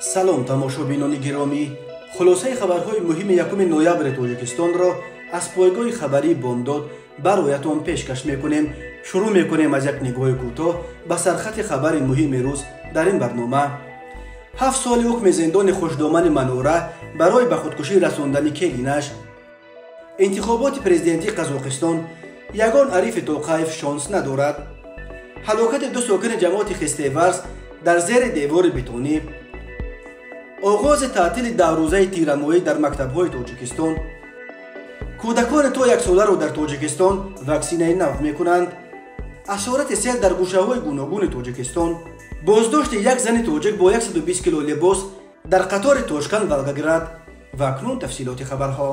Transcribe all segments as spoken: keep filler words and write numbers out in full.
салом тамошобинони гиромӣ, хулосаи хабарҳои муҳими якуми ноябри тоҷикистонро аз пойгоҳи хабарии бомдод бароятон пешкаш мекунем. шурӯъ мекунем аз як нигоҳи кӯтоҳ ба сархати хабари муҳими рӯз дар ин барнома. ҳафт соли ҳукми зиндони хушдомани Манора барои ба худкушӣ расондани келинаш. интихоботи президентии Қазоқистон ягон Арифи Тоқаев шонс надорад. ҳалокати ду сокини ҷамоати Хистеварс дар зери девори бетонӣ. оғози таътили даврӯзаи тирамоҳӣ дар мактабҳои Тоҷикистон. кӯдакони то яксоларо дар Тоҷикистон ваксинаи нав мекунанд. асорати сел дар гӯшаҳои гуногуни Тоҷикистон. боздошти як зани тоҷик бо сад و بیست кило либос дар қатори Тошканд Волгоград. ва акнун тафсилоти хабарҳо.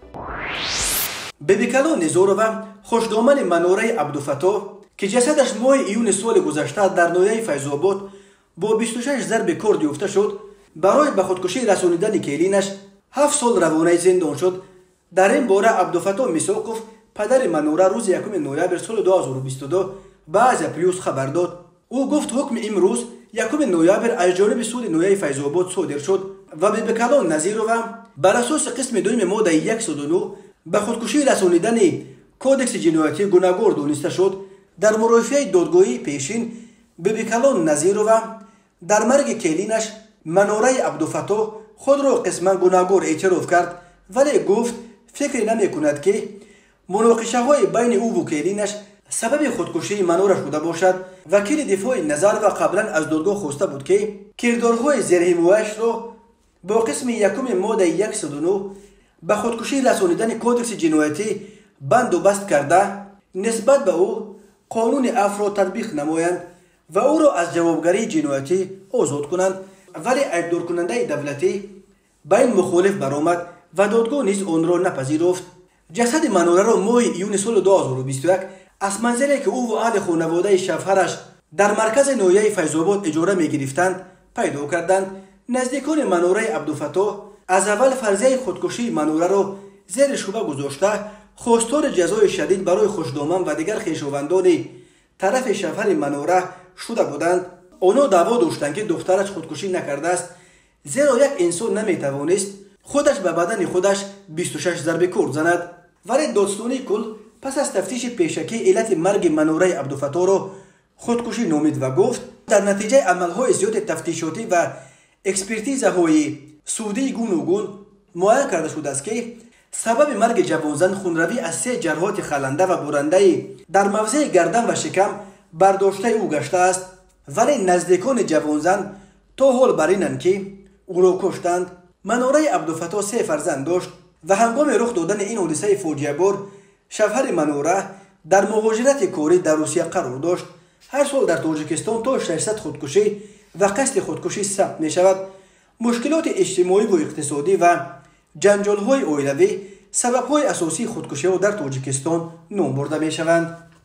Бебикало Низорова, хушдомани Манораи Абдуфатоҳ, ки ҷасадаш моҳи июни соли гузашта дар ноҳияи Файзобод бо бисту шаш зарби корд ёфта шуд, барои ба худкушӣ расонидани келинаш ҳафт сол равонаи зиндон шуд. дар ин бора Абдуфатоҳ Мисоқов, падари Манора, рӯзи якуми ноябр соли ду ҳазору бисту ду ба Азия Плюс хабар дод. ӯ гуфт ҳукми имрӯз якуми ноябр аз ҷониби суди ноҳияи Файзобод содир шуд ва Бибикало Назирова бар асоси қисми дуюми моддаи сад و نه ба худкушӣ расонидани кодекси ҷиноятӣ гунаҳгор дониста шуд. дар мурофиаи додгоҳии пешин Бибикало Назирова дар марги келинаш Манораи Абдуфатоҳ худро қисман гунаҳгор эътироф кард, вале гуфт фикре намекунад ки муноқишаҳои байни ӯву келинаш сабаби худкушии Манора шуда бошад. вакили дифои Назарова қаблан аз додгоҳ хоста буд ки кирдорҳои зерҳимояшро бо қисми якуми моддаи сад و نه ба худкушӣ расонидани кодекси ҷиноятӣ банду баст карда, нисбат ба ӯ қонуни афро татбиқ намоянд ва ӯро аз ҷавобгарии ҷиноятӣ озод кунанд. вале айбдоркунандаи давлатӣ ба ин мухолиф баромад ва додгоҳ низ онро напазирофт. ҷасади Манораро моҳи июни соли ду ҳазору бисту як аз манзиле ки ӯву аҳли хонаводаи шавҳараш дар маркази ноҳияи Файзобод иҷора мегирифтанд пайдо карданд. наздикони Манораи Абдуфатоҳ аз аввал фарзияи худкушии Манораро зери шуба гузошта, хостори ҷазои шадид барои хушдоман ва дигар хешовандони тарафи шавҳари Манора шуда буданд. онҳо даъво доштанд ки духтараш худкушӣ накардааст, зеро як инсон наметавонист худаш ба бадани худаш бисту шаш зарби курд занад. вале додстонии кул пас аз тафтиши пешакӣ иллати марги Манораи Абдуфатоҳро худкушӣ номид ва гуфт дар натиҷаи амалҳои зиёди тафтишотӣ ва экспертизаҳои судии гуногун муайян карда шудааст ки сабаби марги ҷавонзан хунравӣ аз се ҷарҳоти халанда ва бурандаи дар мавзеи гардан ва шикам бардоштаи ӯ гаштааст. вале наздикони ҷавонзан то ҳол бар инанд ки ӯро куштанд. Манораи Абдуфатоҳ се фарзанд дошт ва ҳангоми рух додани ин ҳодисаи фоҷиабор шавҳари Манора дар муҳоҷирати корӣ дар Русия қарор дошт. ҳар сол дар Тоҷикистон то шашсад худкушӣ ва қасди худкушӣ сабт мешавад. мушкилоти иҷтимоӣ ва иқтисодӣ ва ҷанҷолҳои оилавӣ сабабҳои асосии худкушиҳо дар Тоҷикистон ном бурда мешаванд.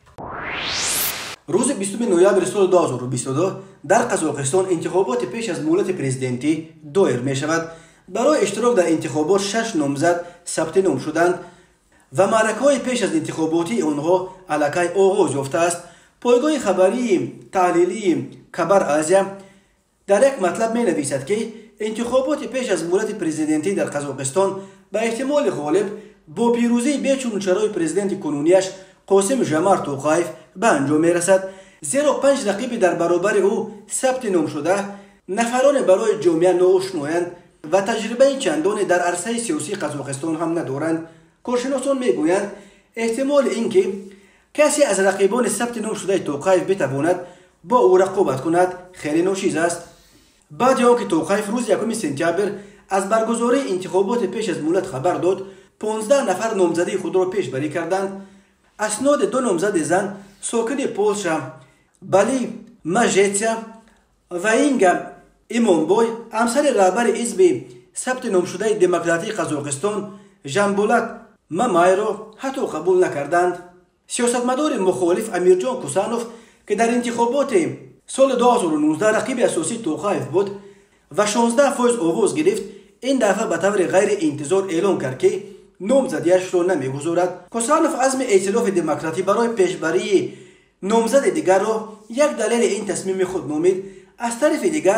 рӯзи бистуми ноябри соли ду ҳазору бисту ду дар Қазоқистон интихоботи пеш аз муҳлати президентӣ доир мешавад. барои иштирок дар интихобот шаш номзад сабти ном шуданд ва маъракаҳои пеш аз интихоботии онҳо аллакай оғоз ёфтааст. пойгоҳи хабарии таҳлилии Кабар Азия дар як матлаб менависад ки интихоботи пеш аз муҳлати президентӣ дар Қазоқистон ба эҳтимоли ғолиб бо пирӯзии бечунчарои президенти кунунияш Қосим Жомарт Тоқаев ба анҷом мерасад, зеро панҷ рақиби дар баробари ӯ сабти ном шуда нафароне барои ҷомеа ноошноянд ва таҷрибаи чандоне дар арсаи сиёсии Қазоқистон ҳам надоранд. коршиносон мегӯянд эҳтимоли ин ки касе аз рақибони сабти ном шудаи Тоқаев битавонад бо ӯ рақобат кунад хеле ношиз аст. баъди он ки Тоқаев рӯзи якуми сентябр аз баргузории интихоботи пеш аз муҳлат хабар дод, понздаҳ нафар номзадии худро пешбарӣ карданд. асноди ду номзади зан сокини Полша Бали Мажетсия ва Инга Имонбой, ҳамсари раҳбари ҳизби сабти номшудаи демократии Қазоқистон Жанболат Мамайро ҳатто қабул накарданд. сиёсатмадори мухолиф Амирҷон Кусанов, ки дар интихоботи соли ду ҳазору нуздаҳ рақиби асосии Тоқаев буд ва шонздаҳ фоиз овоз гирифт, ин дафъа ба таври ғайриинтизор эълон кард ки номзадиашро намегузорад. Кусанов азми эътилофи демократӣ барои пешбарии номзади дигарро як далели ин тасмими худ номид. аз тарафи дигар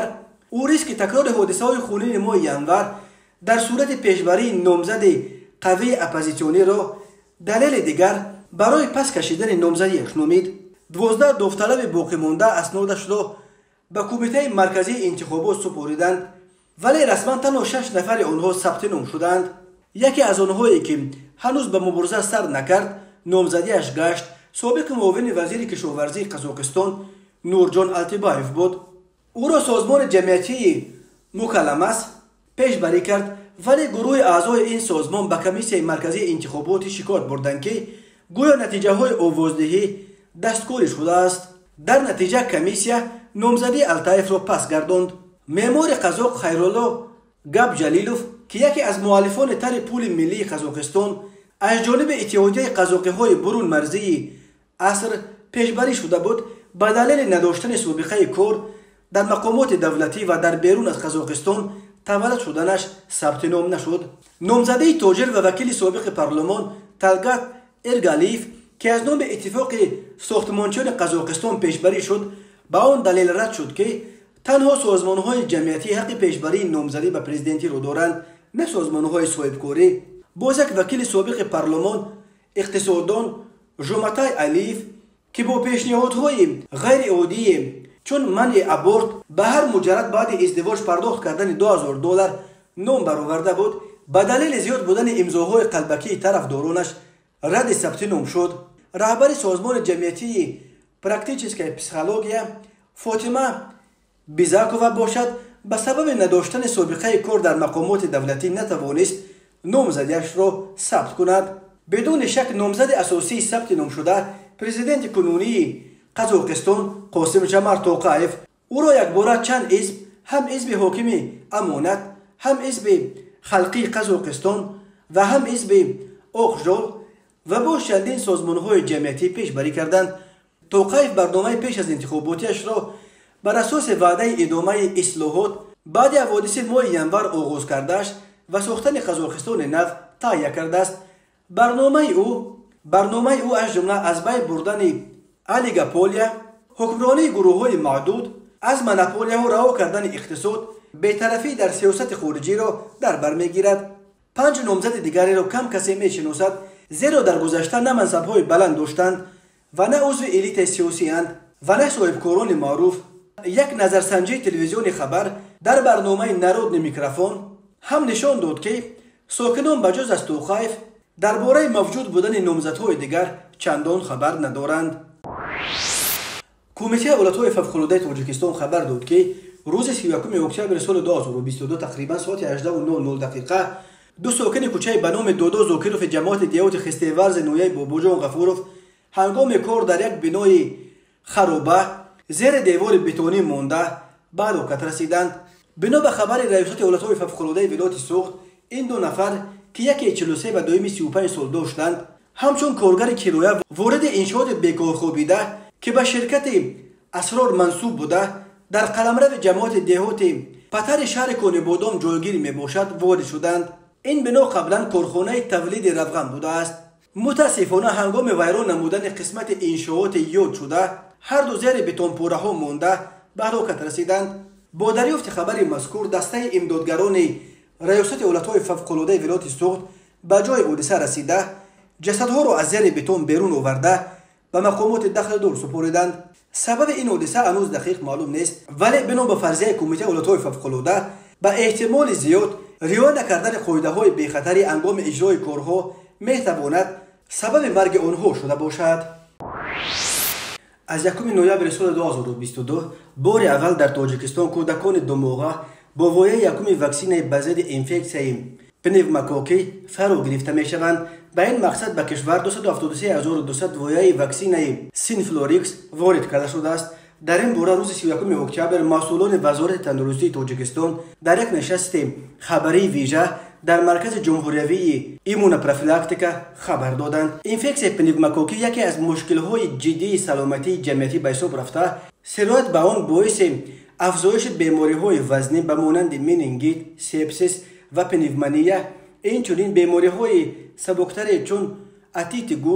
او ریسک تکرار حادثه‌های خونین ماه ینور در صورت پیشبری نامزد قوه اپوزیسیونی را دلیل دیگر برای پس کشیدن نامزدیش نامید. دوازده داوطلب باقی مانده اسنادش را به کمیته مرکزی انتخابات سپردند، ولی رسما تنها شش نفر آنها ثبت نام شدند. یکی از آنهایی که هنوز به مبارزه سر نکرد نامزدیش گشت سابق معاون وزیر کشاورزی قزاقستان نورجان التبایف بود. او را سازمان جمعیتی مکلمس پیشبری کرد، ولی گروه اعضای این سازمان به کمیسیون مرکزی انتخابات شکایت بردند که گویا نتیجه های آوازدهی دستکاری شده است. در نتیجه کمیسیون نامزدی التایف را پس گرداند. معمار قزاق خیرالله گب جلیلوف که یکی از مؤلفان طرح پول ملی قزاقستان از جانب اتحادیه قزاقی های برون مرزی عصر پیشبری شده بود، به دلیل نداشتن سابقه کار در مقامات دولتی و در بیرون از قزاقستان تولد شدنش ثبت نام نشد. نامزده تاجر و وکیل سابق پارلمان تلگات ارگالیف که از نام اتفاق ساختمانچیان قزاقستان پیشبری شد، با آن دلیل رد شد که تنها سازمان‌های جمعیتی حق پیشبری نامزدی به پرزیدنتی را دارند، نه سازمان‌های صاحبکاری. باز یک وکیل سابق پارلمان اقتصاددان جمعتای الیف که با پیشنهادهای غیر عادی چون منع ابورت به هر مجرد بعد ازدواج پرداخت کردن دو هزار دلار نام برآورده بود، به دلیل زیاد بودن امضاهای قلبکی طرفدارانش رد ثبت نام شد. رهبر سازمان جمعیتی پراکتیچسکای پسیخولوژیا فاطمه بیزاکووا باشد، به سبب نداشتن سابقه کار در مقامات دولتی نتوانست نامزدیش را ثبت کند. بدون شک نامزد اساسی ثبت نام شده پرزیدنت کنونی قزاقستان قاسم جمال توقایف او را یک بار چند حزب، هم حزب حاکم امانت، هم حزب خلقی قزاقستان و هم حزب اوخجال و با چندین سازمان‌های جمعیتی پیشبری کردند. توقایف برنامه پیش از انتخاباتیش را بر اساس وعده ادامه اصلاحات بعد حوادث ماه ینور آغاز کرده‌اش و ساختن قزاقستان نو تهیه کرده است. برنامه او برنامه او از جمله از بین بردن الیگاپولیا، حکمرانی گروه‌های معدود، از مناپولیا و رها کردن اقتصاد، بی‌طرفی در سیاست خارجی را در بر می‌گیرد. پنج نامزد دیگری را کم کسی می‌شناسد، زیرا در گذشته نه منصب‌های بلند داشتند و نه عضو الیت سیاسی اند و نه صاحبکاران معروف. یک نظرسنجی تلویزیون خبر در برنامه نرود میکروفون هم نشان داد که ساکنان بجز از توقایف درباره موجود بودن نامزدهای دیگر چندان خبر ندارند. کمیته حالتهای فوق‌العاده تاجیکستان خبر داد که روز سی و یکم اکتبر سال دو هزار و بیست و دو تقریبا ساعت هجده و نه دقیقه دو ساکن کوچه به نام دودو زوکیروف جماعت دیوت خستیورز نویه بابوجان غفوروف هنگام کار در یک بنای خرابه زیر دیوار بتونی مانده به هلاکت رسیدند. بنا به خبر ریاست حالتهای فوق‌العاده ولایت سوخت، این دو نفر که یکی چهل و سه و دومی سی و پنج سال داشتند، همچون کارگر کیلویه وارد انشاءات بیکار خوابیده که به شرکت اسرار منصوب بوده در قلمرو جماعت دیهات پتر شهر کنی بادام جایگیر می باشد وارد شدند. این بنا قبلا کارخانه تولید روغن بوده است. متاسفانه هنگام ویران نمودن قسمت انشاءات یاد شده هر دو زیر بتون پوره ها مانده به هلاکت رسیدند. با دریافت خبر مذکور دسته امدادگران ریاست حالتهای فوق‌العاده ولایت سوخت به جای حادثه رسیده جسدها را از زیر بتون بیرون آورده به مقامات داخل دور سپردند. سبب این حادثه هنوز دقیق معلوم نیست، ولی بنا به فرضیه کمیته حالتهای فوق‌العاده به احتمال زیاد رعایت نکردن قاعده‌های بی‌خطری هنگام اجرای کارها میتواند سبب مرگ آنها شده باشد. از یکم نوامبر سال دو هزار و بیست و دو بار اول در تاجیکستان کودکان دماغه با وایه یکم واکسن به ضد انفکسیون پنوموکوکی فرا گرفته میشوند. به این مقصد به کشور دویست و هفتاد و سه هزار و دویست وایه واکسن سینفلوریکس وارد کرده شده است. در این باره روز سی و یکم اکتبر مسئولان وزارت تندرستی تاجیکستان در یک نشست خبری ویژه در مرکز جمهوری ایمونوپروفیلاکتیکا خبر دادند. انفکسیون پنوموکوکی یکی از مشکل‌های جدی سلامتی جمعیتی به حساب رفته، سرایت به آن باعث افزایش بیماری‌های وزنی به مانند مینینگیت، سپسیس و پنومونیا، اینچنین بیماری‌های سبکتر چون اتیت گوش،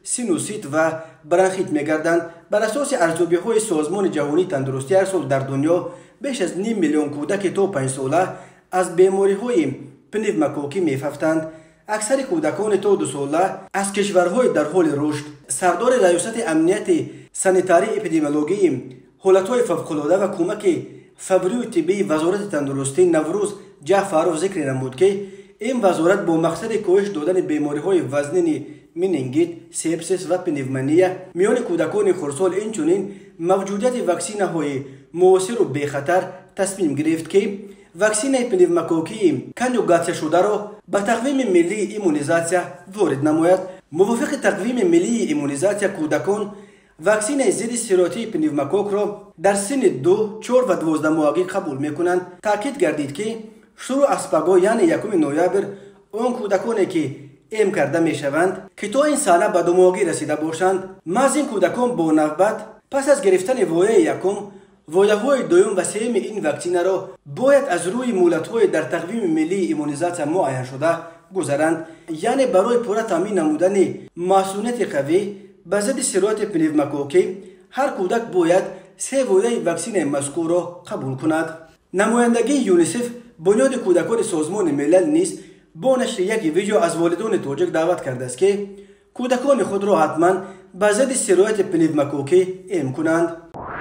سینوسیت و برانخیت میگردند. بر اساس ارزیابی های سازمان جهانی تندرستی هر سال در دنیا بیش از نیم میلیون کودک تا پنج ساله از بیماری های پنیوموکوکی میفهمند. اکثر کودکان تا دو ساله از کشورهای در حال رشد. سردار ریاست امنیت سانیتاری اپیدمیولوژی حالتهای فوق‌العاده و کمک فوری طبی وزارت تندرستی نوروز جعفرов ذکر نمود که این وزارت با مقصد کاهش دادن بیماری‌های وزنی منینگیت، سپسیس و پنیومونیا میان کودکان خردسال اینچنین موجودیت واکسین‌های مؤثر و بی‌خطر تصمیم گرفت که واکسین پنیوموکوکی کنجوگاسیون شده را به تقویم ملی ایمونیزاسیا وارد نماید. موافق تقویم ملی ایمونیزاسیا کودکان واکسین ضد سیروتی پنیوموکوک را در سن دو، چهار و دوازده ماهگی قبول میکنند. تاکید گردید که شروع از پگاه یعنی یکم نوامبر آن کودکانی که ایم کرده میشوند که تا این سال به دو ماهگی رسیده باشند، محض این کودکان با نوبت پس از گرفتن وایه یکم وایه های دوم و سوم این واکسین را باید از روی مهلت های در تقویم ملی ایمونیزاسیا معین شده گذرند. یعنی برای پورا تامین نمودن مسئولیت قوی به ضد سیروت پنیوموکوکی هر کودک باید سه وایه واکسین مذکور را قبول کند. نمایندگی یونیسف بنیاد کودکان سازمان ملل نیز با نشر یک ویدیو از والدان تاجیک دعوت کرده است که کودکان خود را حتما به ضد سیروت پنیوموکوکی ایم کنند.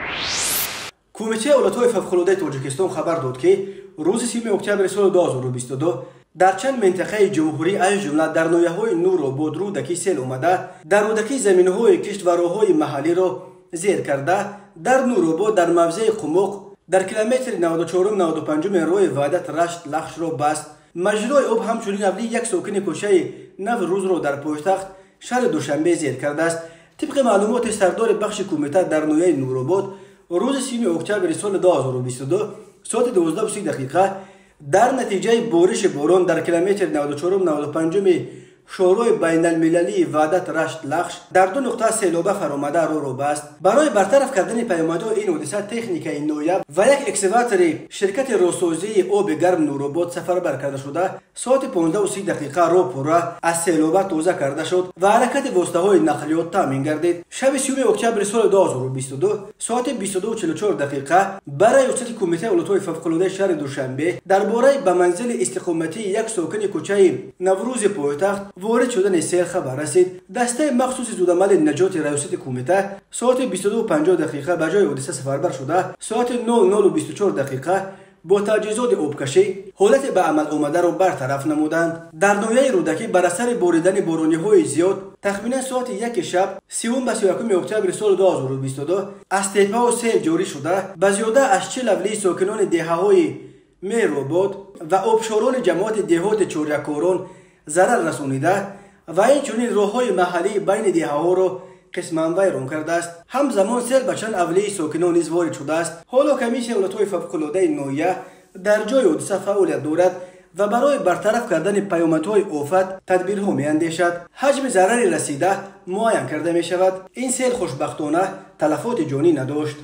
کمیته ایالت‌های فوق‌العاده تاجیکستان خبر داد که روز سوم اکتبر سال دو هزار و بیست و دو در چند منطقه جمهوری از جمله در ناحیه‌های نور و بود رودکی سیل آمده در رودکی زمین‌های کشت و راه‌های محلی را زیر کرده. در نور و بود در موضع قمق در کیلومتر نود و چهار نود و پنج راه وحدت رشت لخش را بست. مجرای آب همچنین اولی یک ساکن کوچه نو روز را در پایتخت شهر دوشنبه زیر کرده است. طبق معلومات سردار بخش کمیته در ناحیه نور و بود روز سوم اکتبر سال دو هزار و بیست و دو ساعت دوازده و سی دقیقه در نتیجه بارش باران در کیلومتر نود و چهار نود و پنج شورای بین المللی وحدت رشت لخش در دو نقطه سیلابه فرآمده رو رو بست. برای برطرف کردن پیامدهای این حادثه تکنیک نویب و یک اکسکاواتور شرکت راهسازی آب گرم نورآباد سفربر کرده شده ساعت پانزده و سی دقیقه رو پورا از سیلابه توزیع کرده شد و حرکت واسطه‌های نقلیات تامین گردید. شب سوم اکتبر سال دو هزار و بیست و دو ساعت بیست و دو و چهل و چهار دقیقه برای ریاست کمیته ایالت‌های فوق‌العاده شهر دوشنبه درباره به منزل استقامتی یک ساکن کوچه نوروز پایتخت وارد شدن سیل خبر رسید. دسته مخصوص زودعمل نجات ریاست کمیته ساعت بیست و دو و پنجاه دقیقه به جای حادثه سفربر شده ساعت نه و بیست و چهار دقیقه با تجهیزات آبکشی حالت به عمل آمده را برطرف نمودند. در ناحیه رودکی بر اثر باریدن بارانی‌های زیاد تخمینا ساعت یک شب سوم به سی و یکم اکتبر سال دو هزار و بیست و دو از تپه و سیل جاری شده به زیاده از چهل اولی ساکنان دهه‌های مهرآباد و آبشاران جماعت دهات چوریکاران ضرر رسانیده و اینچنین راه‌های محلی بین دهه‌ها را قسماً ویران کرده است. همزمان سیل به چند اولیه ساکنان نیز وارد شده است. حالا کمیسیون ایالت‌های فوق‌العاده ناحیه در جای حادثه فعالیت دارد و برای برطرف کردن پیامدهای آفت تدبیرها می‌اندیشد. حجم ضرر رسیده معاین کرده می‌شود. این سیل خوشبختانه تلفات جانی نداشت.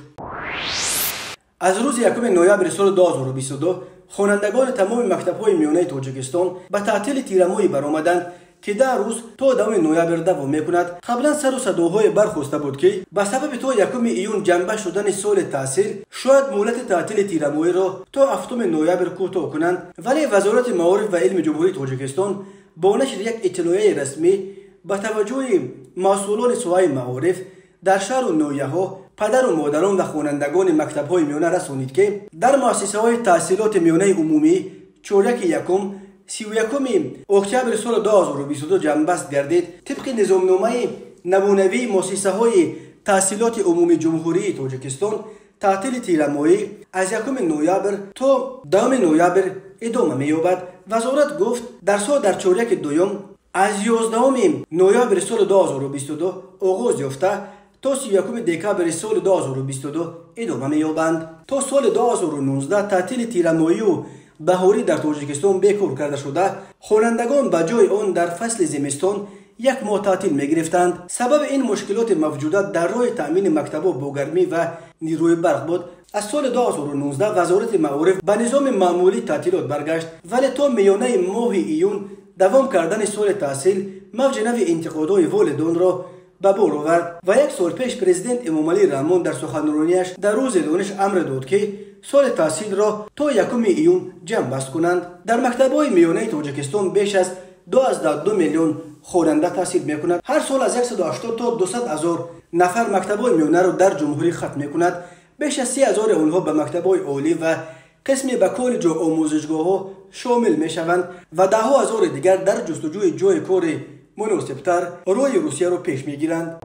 از روز یکم نوامبر سال دو هزار و بیست و دو خوانندگان تمام مکتب‌های میانه تاجیکستان به تعطیل تیرماهی برآمدند که در روز تا دوم نوامبر دوام میکند. قبلا سر و صداهای برخواسته بود که به سبب تا یکم ایون جنبه شدن سال تحصیل شاید مهلت تعطیل تیرماهی را تا هفتم نوامبر کوتاه کنند، ولی وزارت معارف و علم جمهوری تاجیکستان با نشر یک اطلاعیه رسمی با توجه مسئولان سوای معارف در شهر و ناحیه‌ها پدر و مادران و خوانندگان مکتب‌های میانه رسانید که در مؤسسه‌های تحصیلات میانه عمومی چورک یکم سی و یکم اکتبر سال دو هزار و بیست و دو جنبست گردید. طبق نظامنامه نمونوی مؤسسه‌های تحصیلات عمومی جمهوری تاجیکستان تعطیل تیرماهی از یکم نوامبر تا دوم نوامبر ادامه می‌یابد. وزارت گفت در سال در چورک دوم از یازدهم نوامبر سال دو هزار و بیست و دو آغاز یافته تا سی و یکم دکمبر سال دو هزار و بیست و دو ادامه می‌یابند. تا سال دو هزار و نوزده تعطیل تیرماهی و بهاری در تاجیکستان بیکار کرده شده. خوانندگان به جای آن در فصل زمستان یک ماه تعطیل می‌گرفتند. سبب این مشکلات موجودات در راه تأمین مکتب‌ها با گرمی و نیروی برق بود. از سال دو هزار و نوزده وزارت معارف به نظام معمولی تعطیلات برگشت، ولی تا میانه ماه ایون دوام کردن سال تحصیل موج نو انتقادهای والدان را به بار آورد و یک سال پیش پرزیدنت امامعلی رحمان در سخنرانیش در روز دانش امر داد که سال تحصیل را تا یکم ایون جمع بست کنند. در مکتب‌های میانه تاجیکستان بیش از دوازده میلیون خواننده تحصیل میکند. هر سال از صد و هشتاد تا دویست هزار نفر مکتب‌های میانه را در جمهوری ختم میکند. بیش از سی هزار آنها به مکتب‌های عالی و قسمی به کالج و آموزشگاه‌ها شامل میشوند و ده ها هزار دیگر در جستجوی جای کار مناسبتر روی روسیه را پیش میگیرند.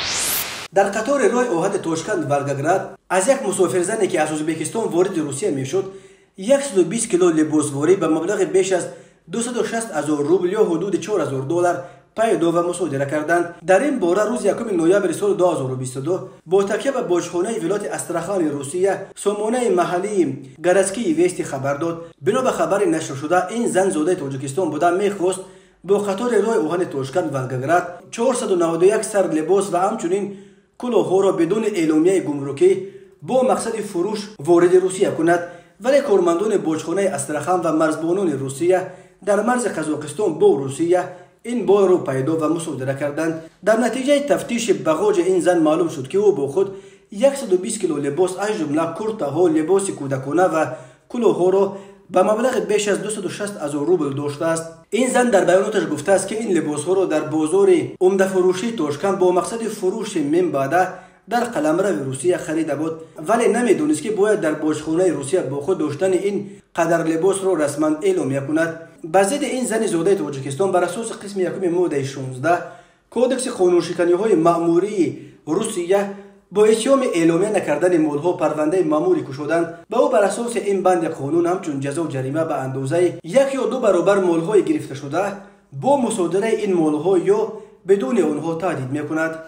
در قطار راه آهن تاشکند ولگراد از یک مسافرزنی که از ازبکستان وارد روسیه میشد صد و بیست کیلو لباسواری به مبلغ بیش از دویست و شصت هزار روبل یا حدود چهار هزار دلار پیدا و مصادره کردند. در این باره روز یکم نوامبر سال دو هزار و بیست و دو با تکیه به باجخانه ولایت استراخان روسیه سامانه محلی گرسکی ویستی خبر داد. بنا به خبر نشر شده این زن زاده تاجیکستان بوده میخواست با قطار راه آهن تاشکند ولگراد چهارصد و نود و یک سر لباس و همچنین کلاه‌ها را بدون اعلامیه گمرکی با مقصد فروش وارد روسیه کند، ولی کارمندان باجخانه استراخان و مرزبانان روسیه در مرز قزاقستان با روسیه این بار را پیدا و مصادره کردند. در نتیجه تفتیش بغاج این زن معلوم شد که او با خود صد و بیست کیلو لباس از جمله کرت‌ها، لباس کودکانه و کلاه‌ها را به مبلغ بیش از دویست و شصت هزار روبل داشته است. این زن در بیاناتش گفته است که این لباس‌ها را در بازار عمده فروشی تاشکند با مقصد فروش من بعد در قلمرو روسیه خریده بود، ولی نمیدونست که باید در باجخانه روسیه با خود داشتن این قدر لباس را رسما اعلامیه کند. به ضد این زن زاده تاجیکستان بر اساس قسم یکم ماده شانزده کودکس قانونشکنی‌های مأموری روسیه با اتهام اعلامیه نکردن مالها پرونده مأموری گشودند. به او بر اساس این بند قانون همچون جزا و جریمه به اندازه یک یا دو برابر مالهای گرفته شده با مصادره این مالها یا بدون آنها تهدید میکند.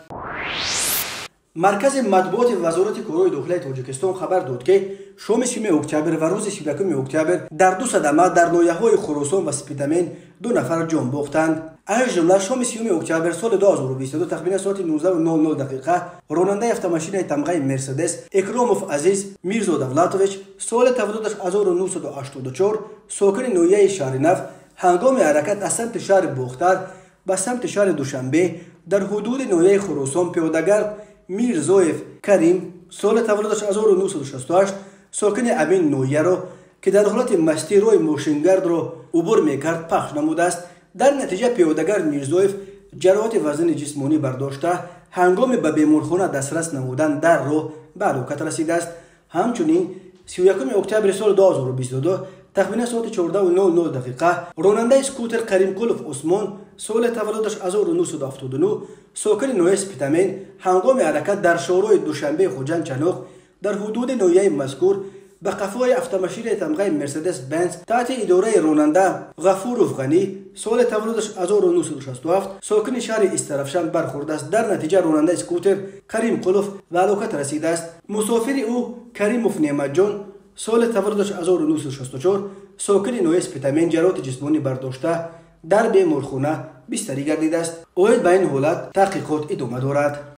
مرکز مطبوعات وزارت کارهای داخلی تاجیکستان خبر داد که شام سیوم اکتبر و روز سی و یک اکتبر در دو صدمه در ناحیه‌های خراسان و سپیدمین دو نفر جان باختند. از جمله شام سیوم اکتبر سال دو هزار و بیست و دو تقریبا ساعت نوزده و نود و نه دقیقه راننده автомاشین تمغه مرسدس اکراموف عزیز میرزا دولتویچ سال تولدش هزار و نهصد و هشتاد و چهار ساکن ناحیه شهر نو هنگام حرکت از سمت شهر باختر به سمت شهر دوشنبه در حدود ناحیه خراسان پیاده‌گرد میرزایف کریم سال تولدش هزار و نهصد و شصت و هشت ساکن امین نویه را که در حالت مستی روی ماشینگرد را عبور میکرد پخش نموده است. در نتیجه پیاده‌گرد میرزایف جراحت وزن جسمانی برداشته هنگام به بیمارخانه دسترس نمودن در راه به هلاکت رسیده است. همچنین سی و یک اکتبر سال دو هزار و بیست و دو تقریبا ساعت چهارده و نود و نه دقیقه راننده اسکوتر کریم قلوف عثمان سال تولدش هزار و نهصد و هفتاد و نه ساکن نوحه سپیتمین هنگام حرکت در شهرهای دوشنبه خوجند چنوق در حدود نوحه مذکور به قفای автомاشین تمغه مرسدس بنز تحت اداره راننده غفور افغانی سال تولدش هزار و نهصد و شصت و هفت ساکن شهر استرفشان برخورده است. در نتیجه راننده اسکوتر کریم قلوف به هلاکت رسیده است. مسافر او کریموف نعمت جان سال تولدش هزار و نهصد و شصت و چهار ساکن نوحه سپیتمین جراحت جسمانی برداشته در بیمارخانه بستری گردیده است. اوید به این حالت تحقیقات ادامه دارد.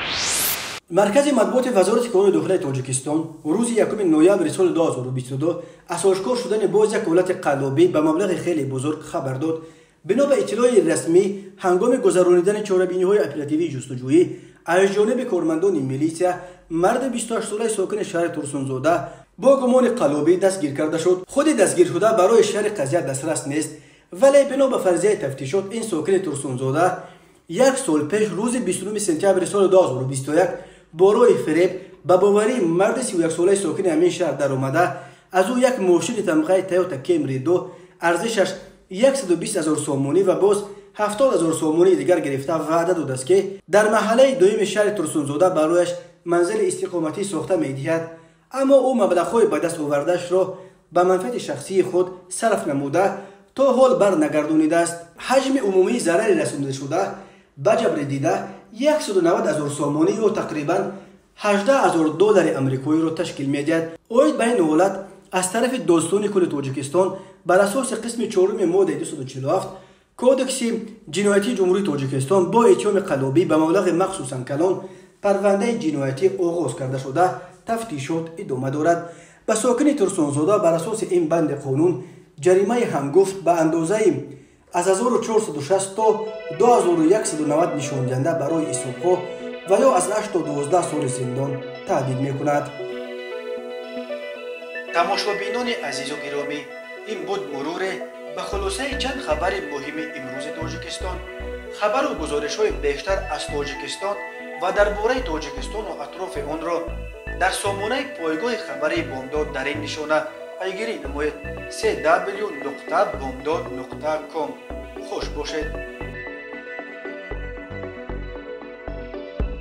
مرکز مطبوعات وزارت کارهای داخلی تاجیکستان روز یکم نوامبر سال دو هزار و بیست و دو از آشکار شدن باز یک حالت قلابی به مبلغ خیلی بزرگ خبر داد. بنا به اطلاع رسمی هنگام گذرانیدن چاره‌بینی‌های اپراتیوی جستجویی از جانب کارمندان میلیسیا مرد بیست و هشت ساله ساکن شهر ترسونزاده با گمان قلابی دستگیر کرده شد. خود دستگیر شده برای شهر قضیه دسترس نیست، ولی بنا به فرضیه تفتیشات این ساکن ترسونزاده یک سال پیش روز بیست و نه سپتامبر سال دو هزار و بیست و یک برای فریب به باوری مرد سی و یک ساله ساکن همین شهر در آمده از او یک ماشین تمغه تویوتا کمری دو ارزشش صد و بیست هزار سومونی و باز هفتاد هزار سومونی دیگر گرفته وعده داده است که در محله دویم شهر ترسونزاده برایش منزل استقامتی ساخته می‌دهد، اما او مبلغ‌های به دست آورده‌اش را به منفعت شخصی خود صرف نموده تا حال بر نگردانیده است. حجم عمومی ضرر رسانده شده به جبر دیده صد و نود هزار سومونی یا تقریبا هجده هزار دلار آمریکایی را تشکیل می‌دهد. اوید به این حالت از طرف داستان کل تاجیکستان بر اساس قسم چهارم ماده دویست و چهل و هفت کودکس جنایتی جمهوری تاجیکستان با اتهام قلابی به مبلغ مخصوصا کلان پرونده جنایتی آغاز کرده شده تفتیشات ادامه دارد. به ساکن ترسونزاده بر اساس این بند قانون جریمه هنگفت به اندازه از هزار و چهارصد و شصت تا دو هزار و صد و نود نشاندهنده برای اسحاق‌ها و یا از هشت تا دوازده سال زندان تهدید میکند. تماشابینان عزیز و گرامی، این بود مرور به خلاصه چند خبر مهم امروز تاجیکستان. خبر و گزارش های بیشتر از تاجیکستان و درباره تاجیکستان و اطراف آن را در سامانه پایگاه خبری بامداد در این نشانه پیگیری نمایید: سی دبلیو نقطه بامداد نقطه کام. خوش باشید.